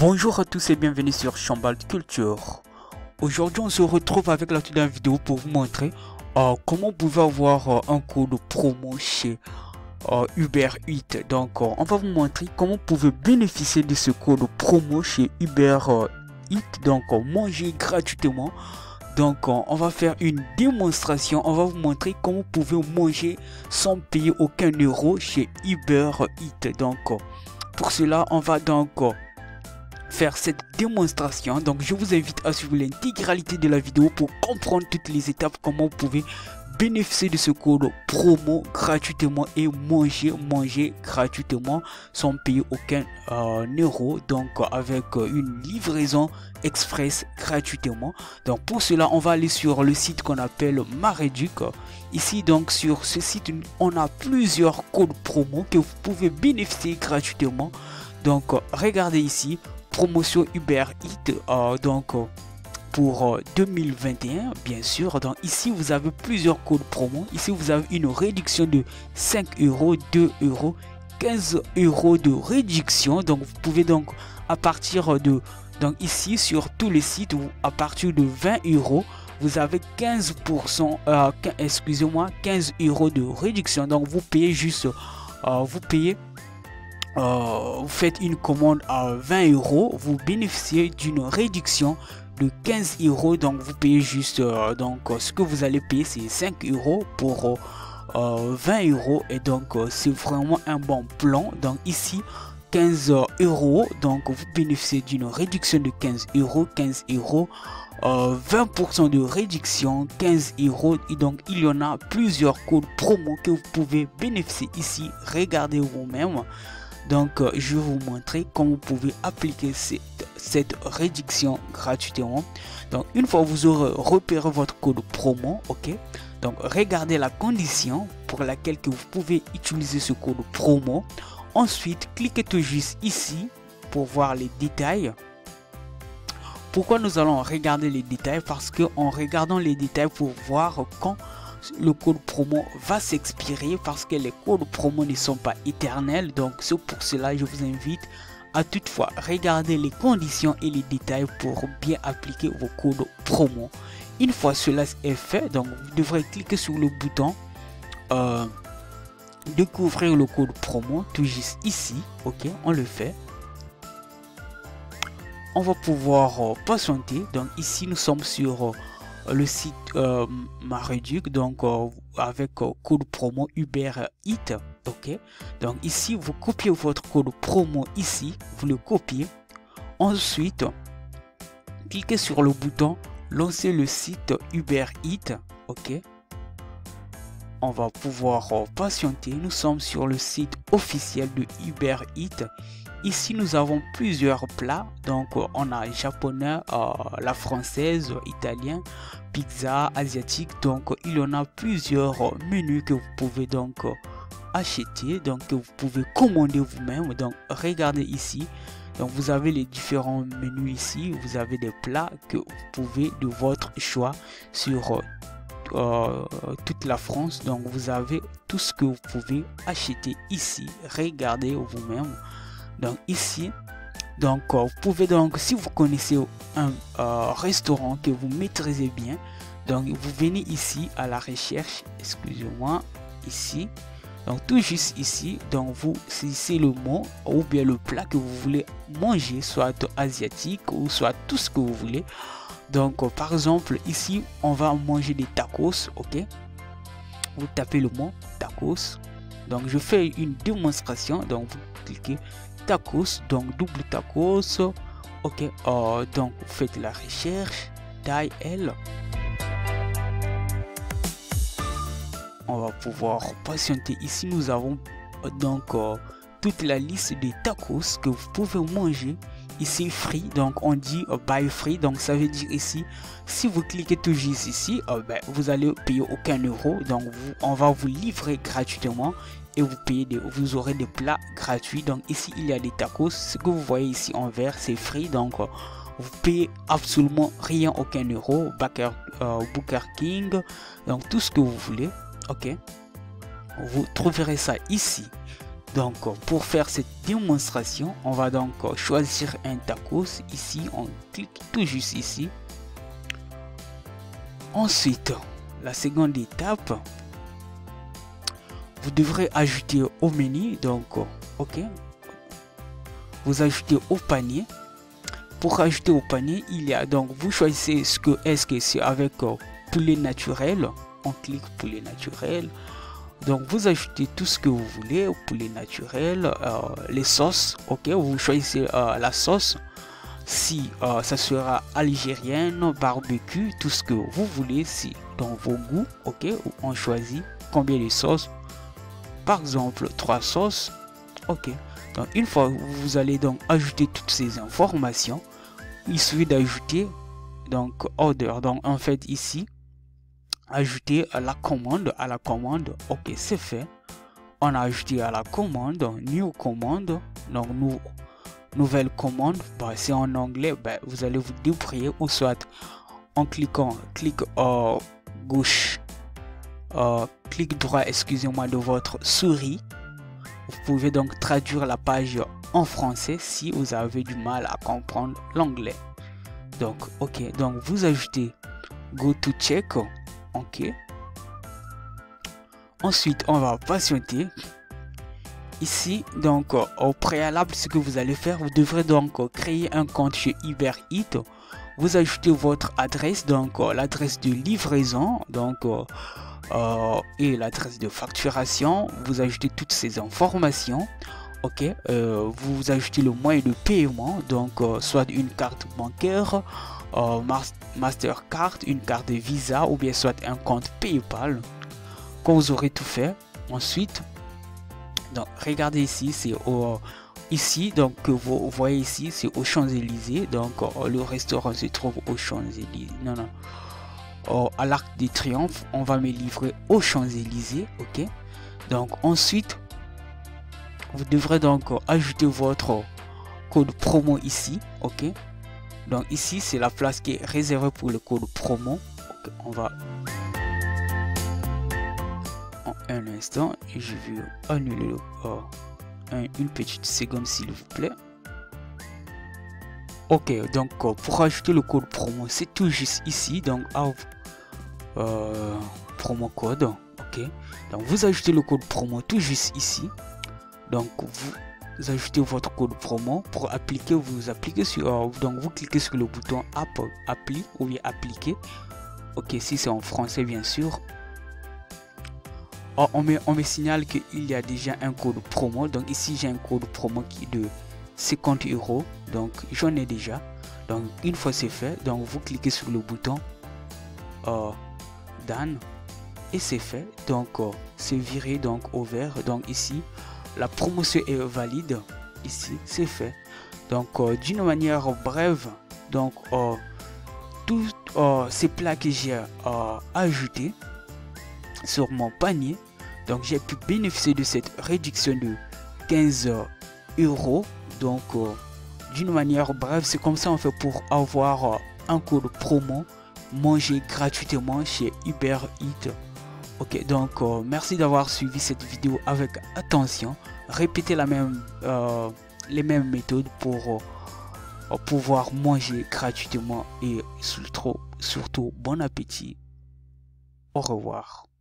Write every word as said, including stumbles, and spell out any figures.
Bonjour à tous et bienvenue sur Chambal Culture. Aujourd'hui on se retrouve avec la toute vidéo pour vous montrer euh, comment vous pouvez avoir euh, un code promo chez euh, Uber Eats. Donc euh, on va vous montrer comment vous pouvez bénéficier de ce code promo chez Uber euh, Eats. Donc euh, manger gratuitement. Donc euh, on va faire une démonstration, on va vous montrer comment vous pouvez manger sans payer aucun euro chez Uber Eats. Donc euh, pour cela on va donc euh, faire cette démonstration. Donc je vous invite à suivre l'intégralité de la vidéo pour comprendre toutes les étapes, comment vous pouvez bénéficier de ce code promo gratuitement et manger manger gratuitement sans payer aucun euh, euro, donc avec une livraison express gratuitement. Donc pour cela on va aller sur le site qu'on appelle Mareduc. Ici donc sur ce site on a plusieurs codes promo que vous pouvez bénéficier gratuitement. Donc regardez ici, promotion Uber Eats, euh, donc euh, pour euh, deux mille vingt et un bien sûr. Donc ici vous avez plusieurs codes promo. Ici vous avez une réduction de cinq euros, deux euros, quinze euros de réduction. Donc vous pouvez donc à partir de, donc ici sur tous les sites, à partir de vingt euros vous avez quinze pour cent, euh, excusez-moi, quinze euros de réduction. Donc vous payez juste, euh, vous payez Euh, vous faites une commande à vingt euros, vous bénéficiez d'une réduction de quinze euros. Donc vous payez juste, euh, donc ce que vous allez payer c'est cinq euros pour euh, vingt euros, et donc euh, c'est vraiment un bon plan. Donc ici quinze euros, donc vous bénéficiez d'une réduction de quinze euros, quinze euros, euh, vingt pour cent de réduction, quinze euros. Et donc il y en a plusieurs codes promo que vous pouvez bénéficier ici. Regardez vous-même. Donc euh, je vais vous montrer comment vous pouvez appliquer cette, cette réduction gratuitement. Donc une fois vous aurez repéré votre code promo, ok, donc regardez la condition pour laquelle que vous pouvez utiliser ce code promo. Ensuite cliquez tout juste ici pour voir les détails. Pourquoi nous allons regarder les détails? Parce que en regardant les détails pour voir quand le code promo va s'expirer, parce que les codes promo ne sont pas éternels. Donc c'est pour cela je vous invite à toutefois regarder les conditions et les détails pour bien appliquer vos codes promo. Une fois cela est fait, donc vous devrez cliquer sur le bouton euh, découvrir le code promo tout juste ici. Ok, on le fait. On va pouvoir euh, patienter. Donc ici nous sommes sur euh, le site euh, Mareduc, donc euh, avec euh, code promo Uber Eats. Ok, donc ici vous copiez votre code promo ici, vous le copiez. Ensuite cliquez sur le bouton lancer le site Uber Eats. Ok, on va pouvoir euh, patienter. Nous sommes sur le site officiel de Uber Eats. Ici nous avons plusieurs plats, donc euh, on a japonais, euh, la française, italien, pizza, asiatique. Donc euh, il y en a plusieurs euh, menus que vous pouvez donc euh, acheter, donc que vous pouvez commander vous-même. Donc regardez ici, donc vous avez les différents menus ici, vous avez des plats que vous pouvez de votre choix sur euh, euh, toute la France. Donc vous avez tout ce que vous pouvez acheter ici, regardez vous-même. Donc ici, donc euh, vous pouvez donc, si vous connaissez un euh, restaurant que vous maîtrisez bien, donc vous venez ici à la recherche, excusez-moi, ici, donc tout juste ici, donc vous saisissez le mot ou bien le plat que vous voulez manger, soit asiatique ou soit tout ce que vous voulez. Donc euh, par exemple ici on va manger des tacos. Ok, vous tapez le mot tacos. Donc je fais une démonstration, donc vous cliquez tacos, donc double tacos. Ok, euh, donc vous faites la recherche, taille L. On va pouvoir patienter. Ici nous avons euh, donc euh, toute la liste des tacos que vous pouvez manger ici, free. Donc on dit euh, buy free, donc ça veut dire ici si vous cliquez tout juste ici, euh, ben, vous allez payer aucun euro. Donc vous, on va vous livrer gratuitement et vous payez des, vous aurez des plats gratuits. Donc ici il y a des tacos, ce que vous voyez ici en vert c'est free, donc euh, vous payez absolument rien, aucun euro. Burger, euh, Burger King, donc tout ce que vous voulez. Ok, vous trouverez ça ici. Donc pour faire cette démonstration, on va donc choisir un tacos. Ici, on clique tout juste ici. Ensuite, la seconde étape, vous devrez ajouter au menu. Donc, ok, vous ajoutez au panier. Pour ajouter au panier, il y a donc vous choisissez ce que est-ce que c'est avec poulet naturel. On clique poulet naturel. Donc vous ajoutez tout ce que vous voulez, poulet naturel, euh, les sauces. Ok, vous choisissez euh, la sauce. Si euh, ça sera algérienne, barbecue, tout ce que vous voulez, si dans vos goûts. Ok, on choisit combien de sauces. Par exemple, trois sauces. Ok. Donc une fois vous allez donc ajouter toutes ces informations, il suffit d'ajouter donc order. Donc en fait ici, ajouter à la commande, à la commande. Ok, c'est fait. On a ajouté à la commande, new commande. Donc nous, nouvelle commande. Bah, c'est en anglais. Bah, vous allez vous débrouiller ou soit en cliquant, clic euh, gauche, euh, clic droit, excusez-moi, de votre souris. Vous pouvez donc traduire la page en français si vous avez du mal à comprendre l'anglais. Donc, ok. Donc, vous ajoutez go to check. Ok. Ensuite, on va patienter. Ici, donc, au préalable, ce que vous allez faire, vous devrez donc créer un compte chez Uber Eats. Vous ajoutez votre adresse, donc l'adresse de livraison, donc euh, et l'adresse de facturation. Vous ajoutez toutes ces informations. Ok, euh, vous ajoutez le moyen de paiement, donc euh, soit une carte bancaire, euh, Mastercard, une carte de Visa ou bien soit un compte PayPal. Quand vous aurez tout fait, ensuite, donc regardez ici, c'est au ici donc que vous voyez ici, c'est aux Champs-Élysées. Donc euh, le restaurant se trouve aux Champs-Élysées. Non non. Euh, à l'Arc de Triomphe, on va me livrer aux Champs-Élysées. Ok. Donc ensuite, vous devrez donc ajouter votre code promo ici. Ok. Donc ici, c'est la place qui est réservée pour le code promo. Okay. On va en un instant, je vais annuler le, euh, un, une petite seconde s'il vous plaît. Ok, donc euh, pour ajouter le code promo, c'est tout juste ici. Donc euh, promo code. Ok. Donc vous ajoutez le code promo tout juste ici. Donc vous ajoutez votre code promo pour appliquer. Vous appliquez sur euh, donc vous cliquez sur le bouton app appli ou bien appliquer. Ok, si c'est en français bien sûr. Oh, on me on me signale qu'il y a déjà un code promo. Donc ici j'ai un code promo qui est de cinquante euros. Donc j'en ai déjà. Donc une fois c'est fait, donc vous cliquez sur le bouton euh, done et c'est fait. Donc euh, c'est viré donc au vert. Donc ici la promotion est valide. Ici c'est fait. Donc euh, d'une manière brève, donc euh, tous euh, ces plats que j'ai euh, ajoutés sur mon panier, donc j'ai pu bénéficier de cette réduction de quinze euros. Donc euh, d'une manière brève, c'est comme ça on fait pour avoir euh, un code promo, manger gratuitement chez Uber Eats. Ok, donc euh, merci d'avoir suivi cette vidéo avec attention. Répétez la même euh, les mêmes méthodes pour euh, pouvoir manger gratuitement et surtout, surtout bon appétit. Au revoir.